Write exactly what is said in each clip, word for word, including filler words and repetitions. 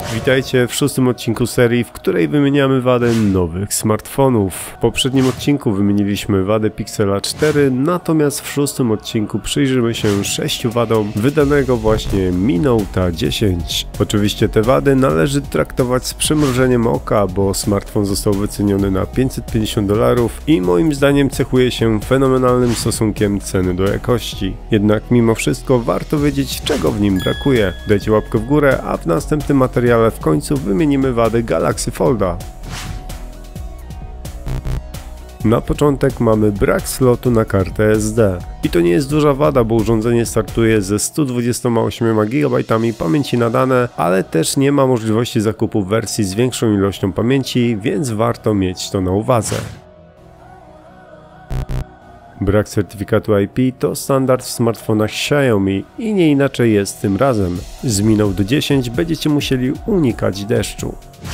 Witajcie w szóstym odcinku serii, w której wymieniamy wady nowych smartfonów. W poprzednim odcinku wymieniliśmy wadę Pixela cztery, natomiast w szóstym odcinku przyjrzymy się sześciu wadom wydanego właśnie Mi Note'a dziesięć. Oczywiście te wady należy traktować z przymrużeniem oka, bo smartfon został wyceniony na pięćset pięćdziesiąt dolarów i moim zdaniem cechuje się fenomenalnym stosunkiem ceny do jakości. Jednak mimo wszystko warto wiedzieć, czego w nim brakuje. Dajcie łapkę w górę, a w następnym materiale w końcu wymienimy wady Galaxy Folda. Na początek mamy brak slotu na kartę S D. I to nie jest duża wada, bo urządzenie startuje ze stu dwudziestoma ośmioma gigabajtami pamięci na dane, ale też nie ma możliwości zakupu wersji z większą ilością pamięci, więc warto mieć to na uwadze. Brak certyfikatu I P to standard w smartfonach Xiaomi i nie inaczej jest tym razem. Z Mi Note dziesięć będziecie musieli unikać deszczu.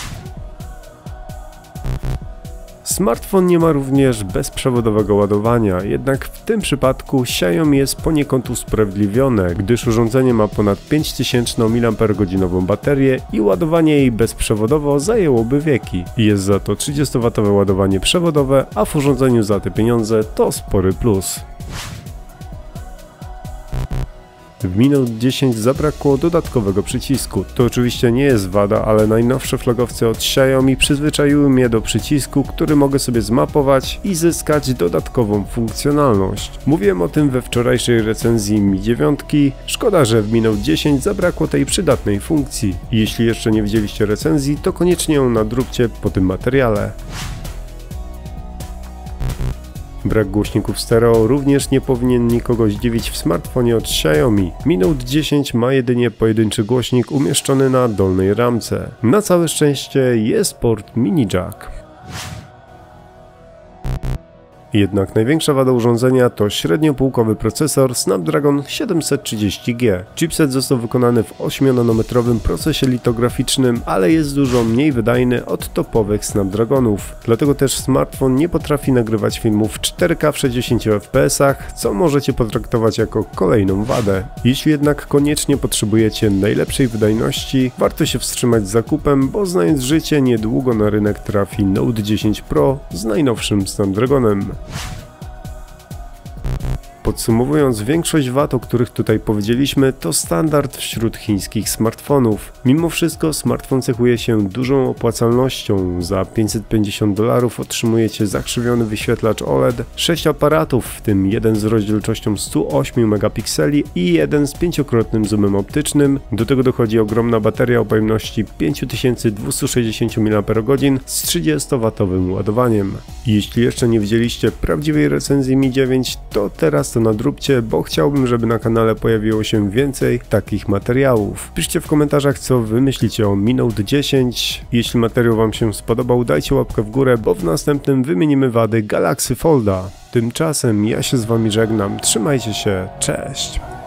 Smartfon nie ma również bezprzewodowego ładowania, jednak w tym przypadku Xiaomi jest poniekąd usprawiedliwione, gdyż urządzenie ma ponad pięć tysięcy miliampergodzin baterię i ładowanie jej bezprzewodowo zajęłoby wieki. Jest za to trzydziestowatowe ładowanie przewodowe, a w urządzeniu za te pieniądze to spory plus. W Mi Note dziesięć zabrakło dodatkowego przycisku. To oczywiście nie jest wada, ale najnowsze flagowce od Xiaomi przyzwyczaiły mnie do przycisku, który mogę sobie zmapować i zyskać dodatkową funkcjonalność. Mówiłem o tym we wczorajszej recenzji Mi dziewięć. Szkoda, że w Mi Note dziesięć zabrakło tej przydatnej funkcji. Jeśli jeszcze nie widzieliście recenzji, to koniecznie ją nadróbcie po tym materiale. Brak głośników stereo również nie powinien nikogo zdziwić w smartfonie od Xiaomi. Mi Note dziesięć ma jedynie pojedynczy głośnik umieszczony na dolnej ramce. Na całe szczęście jest port mini jack. Jednak największa wada urządzenia to średniopółkowy procesor Snapdragon siedemset trzydzieści G. Chipset został wykonany w ośmionanometrowym procesie litograficznym, ale jest dużo mniej wydajny od topowych Snapdragonów. Dlatego też smartfon nie potrafi nagrywać filmów w cztery K w sześćdziesięciu F P S ach, co możecie potraktować jako kolejną wadę. Jeśli jednak koniecznie potrzebujecie najlepszej wydajności, warto się wstrzymać z zakupem, bo znając życie, niedługo na rynek trafi Note dziesięć Pro z najnowszym Snapdragonem. Podsumowując, większość wad, o których tutaj powiedzieliśmy, to standard wśród chińskich smartfonów. Mimo wszystko smartfon cechuje się dużą opłacalnością. Za pięćset pięćdziesiąt dolarów otrzymujecie zakrzywiony wyświetlacz O L E D, sześć aparatów, w tym jeden z rozdzielczością stu ośmiu megapikseli i jeden z pięciokrotnym zoomem optycznym. Do tego dochodzi ogromna bateria o pojemności pięć tysięcy dwieście sześćdziesiąt miliampergodzin z trzydziestowatowym ładowaniem. Jeśli jeszcze nie widzieliście prawdziwej recenzji Mi dziewięć, to teraz to nadróbcie, bo chciałbym, żeby na kanale pojawiło się więcej takich materiałów. Piszcie w komentarzach, co wy myślicie o Mi Note dziesięć. Jeśli materiał wam się spodobał, dajcie łapkę w górę, bo w następnym wymienimy wady Galaxy Folda. Tymczasem ja się z wami żegnam, trzymajcie się, cześć!